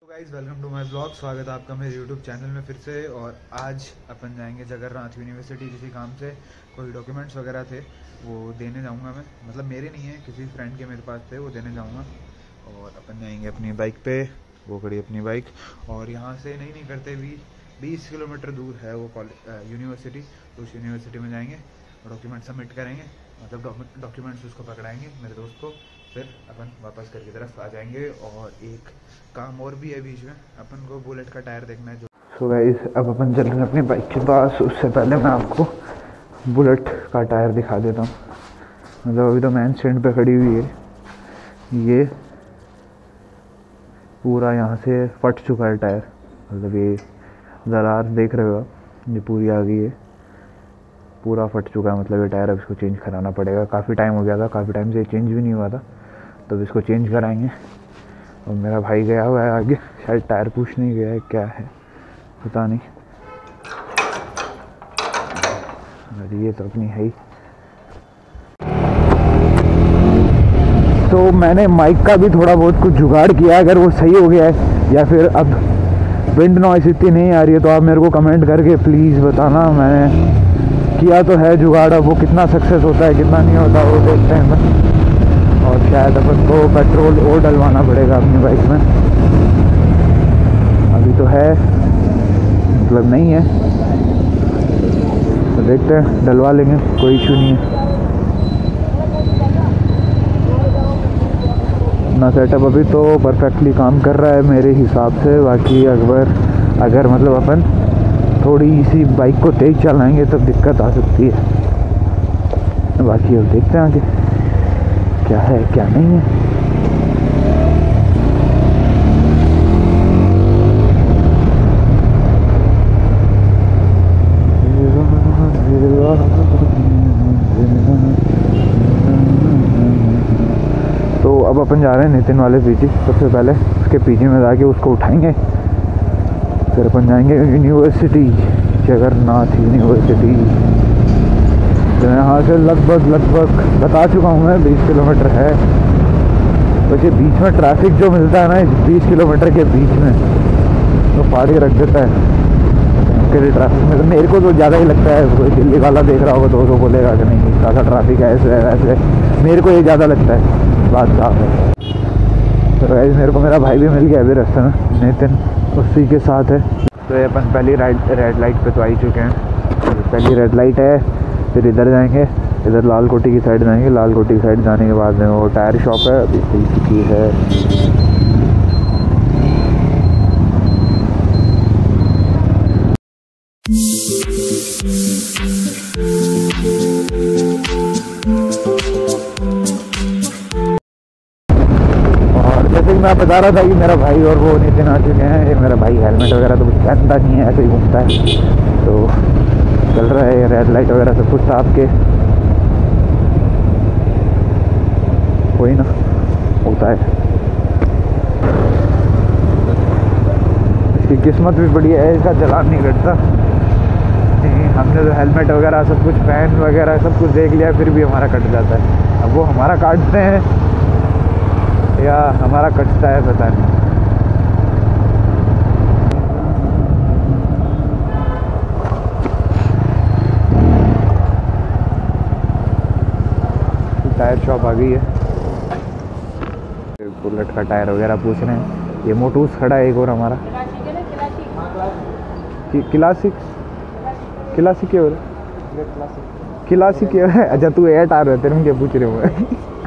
Guys welcome to my blog. स्वागत है आपका मेरे यूट्यूब चैनल में फिर से। और आज अपन जाएंगे जगन्नाथ यूनिवर्सिटी किसी काम से। कोई डॉक्यूमेंट्स वगैरह थे वो देने जाऊंगा मैं, मतलब मेरे नहीं है, किसी फ्रेंड के मेरे पास थे, वो देने जाऊंगा। और अपन जाएंगे अपनी बाइक पे, वो खड़ी अपनी बाइक। और यहाँ से नहीं करते भी 20 किलोमीटर दूर है वो कॉलेज यूनिवर्सिटी। तो उस यूनिवर्सिटी में जाएंगे, डॉक्यूमेंट सबमिट करेंगे, मतलब डॉक्यूमेंट्स उसको पकड़ाएंगे मेरे दोस्त को, फिर अपन वापस घर की तरफ आ जाएंगे। और एक काम और भी है बीच में, अपन को बुलेट का टायर देखना है। जो सो गाइस अब अपन चल रहे हैं अपनी बाइक के पास। उससे पहले मैं आपको बुलेट का टायर दिखा देता हूँ। मतलब अभी तो मैन स्टैंड पे खड़ी हुई है, ये पूरा यहाँ से फट चुका है टायर। मतलब ये दरार देख रहे हो आप, ये पूरी आ गई है, पूरा फट चुका है। मतलब ये टायर अब इसको चेंज कराना पड़ेगा। काफ़ी टाइम हो गया था, काफ़ी टाइम से चेंज भी नहीं हुआ था, तो इसको चेंज कराएंगे। और मेरा भाई गया हुआ है आगे, शायद टायर पूछने गया है, क्या है पता नहीं। अरे ये तो अपनी है ही। तो मैंने माइक का भी थोड़ा बहुत कुछ जुगाड़ किया, अगर वो सही हो गया है या फिर अब विंड नॉइस इतनी नहीं आ रही है तो आप मेरे को कमेंट करके प्लीज़ बताना। मैंने किया तो है जुगाड़, अब वो कितना सक्सेस होता है कितना नहीं होता वो देखते हैं। और शायद अपन को पेट्रोल और डलवाना पड़ेगा अपनी बाइक में, अभी तो है मतलब नहीं है, तो देखते हैं डलवा लेंगे, कोई इशू नहीं है। अपना सेटअप अभी तो परफेक्टली काम कर रहा है मेरे हिसाब से। बाकी अगर मतलब अपन थोड़ी सी बाइक को तेज़ चलाएंगे तब दिक्कत आ सकती है। बाकी अब देखते हैं आगे क्या है क्या नहीं है। तो अब अपन जा रहे हैं नितिन वाले पीजी। सबसे पहले उसके पीजी में जाके उसको उठाएंगे, फिर अपन जाएंगे यूनिवर्सिटी, जगन्नाथ यूनिवर्सिटी। तो यहाँ से लगभग बता चुका हूँ मैं 20 किलोमीटर है। वैसे बीच में ट्रैफिक जो मिलता है ना 20 किलोमीटर के बीच में, तो फाड़ी रख देता है उसके लिए ट्रैफिक में। तो मेरे को तो ज़्यादा ही लगता है, कोई दिल्ली वाला देख रहा होगा तो बोलेगा कि नहीं ज़्यादा ट्रैफिक है ऐसे वैसे, मेरे को ये ज़्यादा लगता है, बात साफ है। तो वैसे मेरे को मेरा भाई भी मिल गया अभी रास्ते में, नितिन उसी के साथ है। तो ये अपन पहली रेड लाइट पे तो आ ही चुके हैं। पहली रेड लाइट है, फिर इधर जाएंगे, इधर लाल कोठी की साइड जाएंगे। लाल कोठी की साइड जाने के बाद में वो टायर शॉप है, अभी खुल चुकी है। और जैसे कि मैं बता रहा था कि मेरा भाई और वो नितिन आ चुके हैं। ये मेरा भाई हेलमेट वगैरह तो कुछ पहनता नहीं है, ऐसे ही घूमता है। तो चल रहा है रेड लाइट वगैरह सब कुछ साफ के, कोई ना होता है। इसकी किस्मत भी बढ़िया है, इसका चालान नहीं कटता। हमने तो हेलमेट वगैरह सब कुछ फैन वगैरह सब कुछ देख लिया, फिर भी हमारा कट जाता है। अब वो हमारा काटते हैं या हमारा कटता है पता नहीं। टायर शॉप आ गई है, बुलेट का टायर वगैरह पूछ रहे हैं। ये मोटूस खड़ा है एक और हमारा, क्लासिक के बोले, क्लासिक के है। अच्छा तू एट आ रहा है, तेरे में क्या पूछ रहे हो?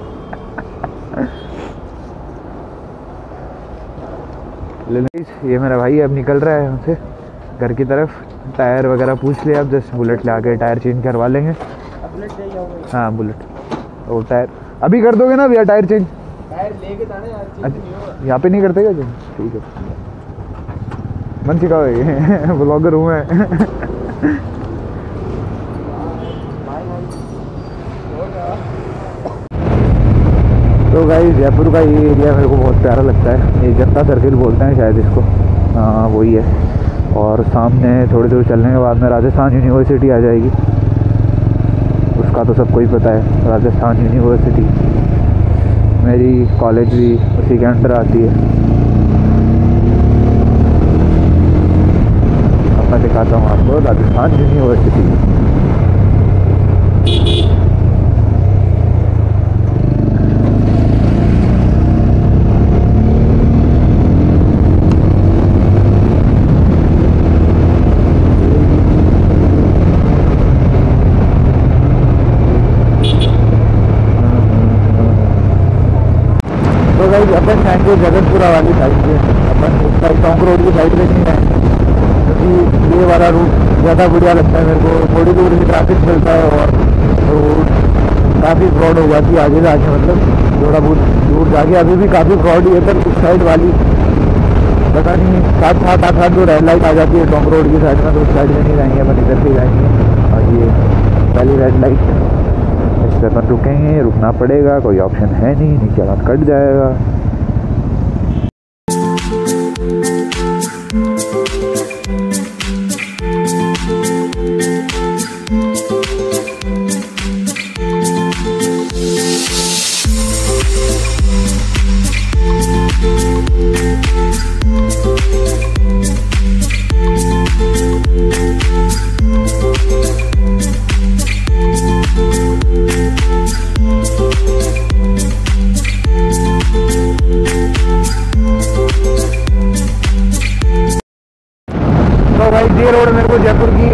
ये मेरा भाई अब निकल रहा है यहाँ से घर की तरफ। टायर वगैरह पूछ लिया, अब जस्ट बुलेट ले आके टायर चेंज करवा लेंगे। हाँ बुलेट वो टायर अभी कर दोगे ना भैया, टायर चेंज? टायर लेके जाना यार, अच्छा यहाँ पे नहीं करते क्या? ठीक है, मन सिखाओ, ब्लॉगर हूँ मैं। तो गाइस जयपुर का ये एरिया मेरे को बहुत प्यारा लगता है। ये जनता सर्किल बोलते हैं शायद इसको, हाँ वही है। और सामने थोड़ी दूर चलने के बाद में राजस्थान यूनिवर्सिटी आ जाएगी, उसका तो सबको ही पता है। राजस्थान यूनिवर्सिटी मेरी कॉलेज भी उसी के अंडर आती है। वो राजस्थान यूनिवर्सिटी। तो भाई अपन जाएंगे जगतपुरा वाली साइड से, अपन उस साइड टोंक रोड की साइड पे नहीं जाएंगे, क्योंकि ये वाला रूट ज़्यादा बढ़िया लगता है मेरे को। थोड़ी दूर से ट्रैफिक चलता है और रोड काफ़ी फ्रॉड हो जाती है आगे जाके, मतलब थोड़ा बहुत दूर जाके अभी भी काफ़ी फ्रॉड ही है। पर उस साइड वाली पता नहीं 7-8 जो रेड लाइट आ जाती है टोंक रोड की साइड में, तो उस साइड में नहीं जाएंगे, अपन इधर से जाएंगे। और ये पहली रेड लाइट, इस पर अपन रुकेंगे, रुकना पड़ेगा, कोई ऑप्शन है नहीं, नीचे रात कट जाएगा। ये रोड मेरे को जयपुर की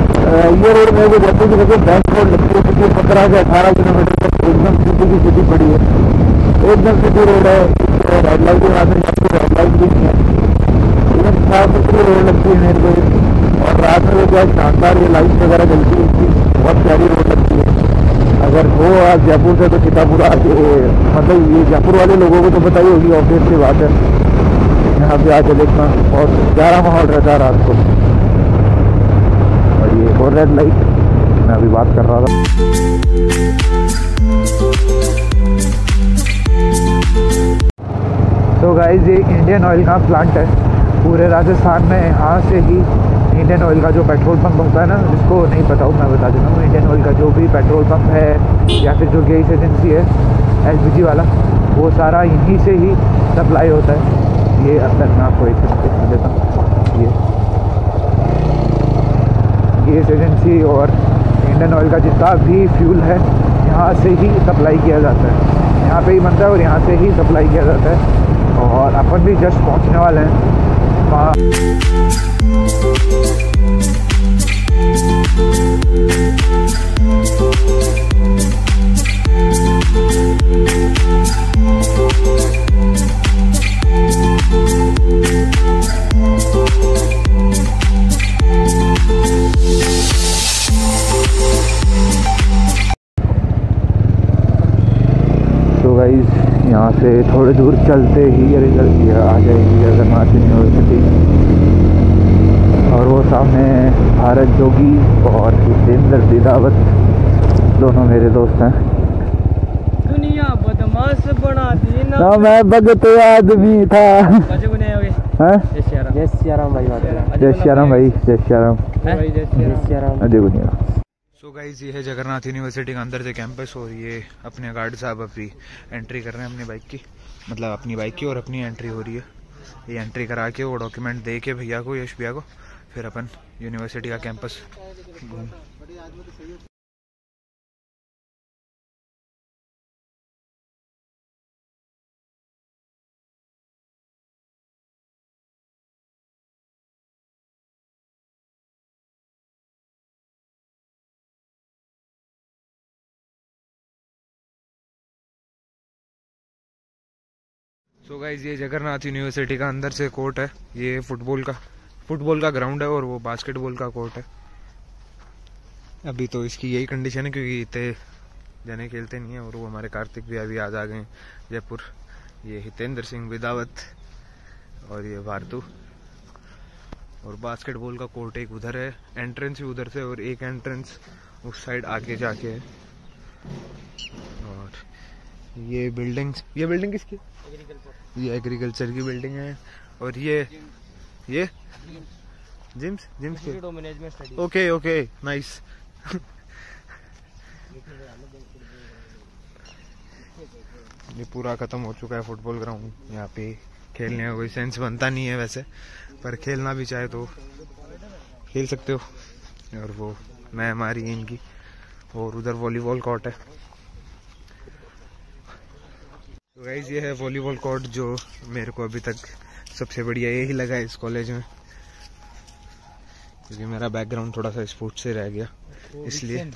सबसे बेस्ट रोड लगती है, क्योंकि 15 से 18 किलोमीटर तक एकदम सिटी की सिटी पड़ी है, एकदम सिटी रोड है। रेड लाइट के बाद रेड लाइट भी नहीं है, एकदम साफ सुथरी रोड लगती है मेरे को। और रात में क्या शानदार ये लाइट वगैरह जलती है, इसकी बहुत प्यारी रोड लगती है। अगर हो आज जयपुर से तो सीतापुर आके, मतलब ये जयपुर वाले लोगों को तो पता ही होगी, ऑब्वियसली बात है। यहाँ पे आके देखना बहुत प्यारा माहौल रहता है रात को। और ये और रेड लाइट मैं अभी बात कर रहा था। तो गाइस ये इंडियन ऑयल का प्लांट है पूरे राजस्थान में। यहाँ से ही इंडियन ऑयल का जो पेट्रोल पंप होता है ना, जिसको नहीं पता हो मैं बता देता हूँ, इंडियन ऑयल का जो भी पेट्रोल पंप है या फिर जो गैस एजेंसी है LPG वाला, वो सारा यहीं से ही सप्लाई होता है। ये अंदर मैं आपको एक दिखा देता हूँ, ये गैस एजेंसी और इंडियन ऑयल का जितना भी फ्यूल है यहाँ से ही सप्लाई किया जाता है, यहाँ पे ही बनता है और यहाँ से ही सप्लाई किया जाता है। और अपन भी जस्ट पहुँचने वाले हैं वहाँ। तो गाइस यहाँ से थोड़ी दूर चलते ही रिजल्ट आ जाएगी जगन्नाथ यूनिवर्सिटी, और वो सामने भारत जोगी और हितेंद्र बिदावत, दोनों मेरे दोस्त हैं। दुनिया बदमाश बना दी ना मैं भगत आदमी था। जय श्री राम भाई, जय श्री राम भाई, जय श्री राम, जय श्री राम। अजय गुनिया। सो गाइस ये है जगन्नाथ यूनिवर्सिटी का अंदर से कैंपस, और ये अपने गार्ड साहब अभी एंट्री कर रहे हैं अपनी बाइक की, मतलब अपनी बाइक की, और अपनी एंट्री हो रही है। ये एंट्री करा के वो डॉक्यूमेंट दे के भैया को, यश भैया को, फिर अपन यूनिवर्सिटी का कैंपस घूम। सो गाइस ये जगन्नाथ यूनिवर्सिटी का अंदर से कोर्ट है, ये फुटबॉल का ग्राउंड है, और वो बास्केटबॉल का कोर्ट है। अभी तो इसकी यही कंडीशन है क्योंकि इतने जने खेलते नहीं है, और वो हमारे कार्तिक भी अभी आज आ गए जयपुर। ये हितेंद्र सिंह बिदावत और ये भारतू, और बास्केटबॉल का कोर्ट एक उधर है, एंट्रेंस भी उधर से, और एक एंट्रेंस उस साइड आगे जाके है। और ये बिल्डिंग किसकी? ये एग्रीकल्चर की बिल्डिंग है। और ये जिम्स के। Okay nice. ये पूरा खत्म हो चुका है फुटबॉल ग्राउंड, यहाँ पे खेलने का कोई सेंस बनता नहीं है वैसे, पर खेलना भी चाहे तो खेल सकते हो। और वो मैं हमारी इनकी, और उधर वॉलीबॉल कोर्ट है। तो गाइस ये है वॉलीबॉल कोर्ट जो मेरे को अभी तक सबसे बढ़िया यही लगा है इस कॉलेज में, क्योंकि मेरा बैकग्राउंड थोड़ा सा स्पोर्ट्स से रह गया इसलिए।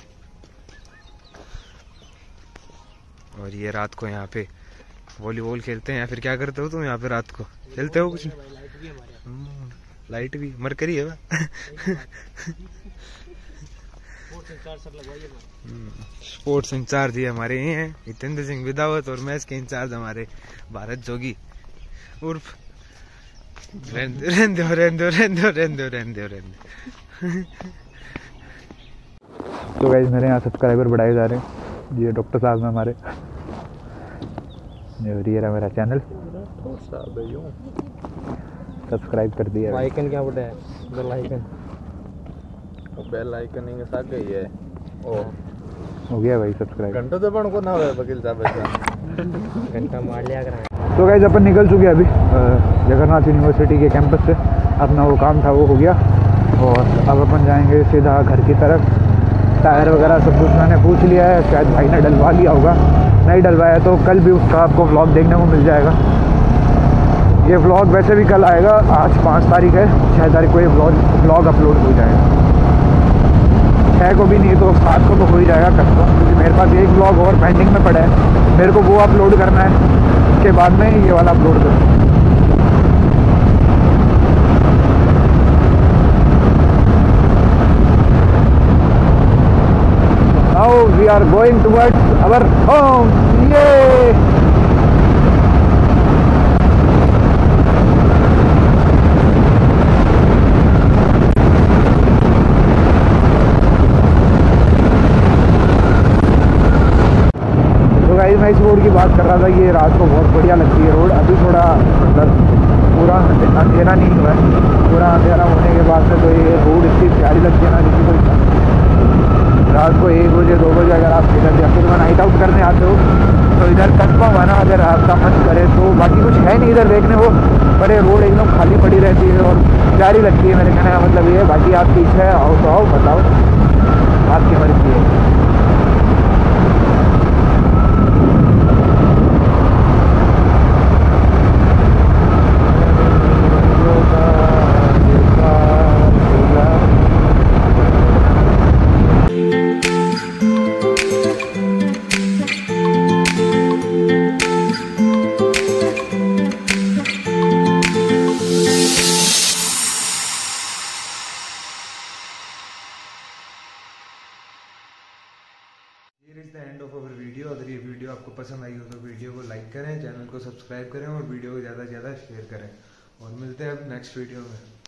और ये रात को यहाँ पे वॉलीबॉल खेलते हैं, या फिर क्या करते हो तुम यहाँ पे रात को? खेलते हो कुछ? लाइट भी मरकरी है स्पोर्ट्स इंचार्ज ये हमारे ये हैं हितेंद्र सिंह विदावत, और मैच के इंचार्ज हमारे भारत जोगी उर्फ रेंदो। तो गाइस मेरे यहाँ सब्सक्राइबर बढ़ाए जा रहे हैं। ये डॉक्टर साहब हैं हमारे, ये रहा मेरा चैनल, सब्सक्राइब कर दिया। आइकन क्या बोलते हैं? बेल आइकन, बेल आइकन के साथ गई है। ओ हो गया भाई सब्सक्राइब। घंटा तो बन को ना है वकील साहब घंटा मार लिया करें। तो गाइस अपन निकल चुके अभी जगन्नाथ यूनिवर्सिटी के कैंपस से। अपना वो काम था वो हो गया, और अब अपन जाएंगे सीधा घर की तरफ। टायर वगैरह सब कुछ मैंने पूछ लिया है, शायद भाई ने डलवा लिया होगा, नहीं डलवाया तो कल भी उसका आपको व्लॉग देखने को मिल जाएगा। ये व्लॉग वैसे भी कल आएगा, आज 5 तारीख है, 6 तारीख को ये व्लॉग अपलोड हो जाएगा। 6 को भी नहीं तो 7 को तो हो ही जाएगा कल को, क्योंकि मेरे पास एक व्लॉग और पेंडिंग में पड़ा है, मेरे को वो अपलोड करना है, उसके बाद में ये वाला अपलोड करूँ। Now we are going towards our home. Yay! तो गाइस मैं इस रोड की बात कर रहा था, ये रात को बहुत बढ़िया लगती है रोड। अभी थोड़ा मतलब पूरा अंधेरा नहीं हुआ है, पूरा अंधेरा होने के बाद से तो ये रोड इतनी प्यारी लगती है ना, किसी को रात को 1 बजे 2 बजे अगर आप इधर या फिर नाइट आउट करने आते हो तो इधर कंफर्म है ना, अगर आपका मन करे तो। बाकी कुछ है नहीं इधर देखने को, पर ये रोड एकदम खाली पड़ी रहती है और प्यारी लगती है। मेरे कहने का मतलब ये है, बाकी आपकी इच्छा है आओ तो आओ, बताओ आपकी मर्जी है। Here is the end of our video. अगर ये वीडियो आपको पसंद आई हो तो वीडियो को लाइक करें, चैनल को सब्सक्राइब करें और वीडियो को ज़्यादा से ज़्यादा शेयर करें, और मिलते हैं अब नेक्स्ट वीडियो में।